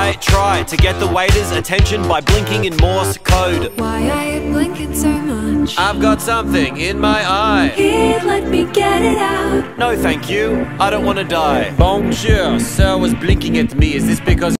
I try to get the waiter's attention by blinking in Morse code. Why are you blinking so much? I've got something in my eye. Here, let me get it out. No thank you, I don't want to die. Bonjour, sir was blinking at me. Is this because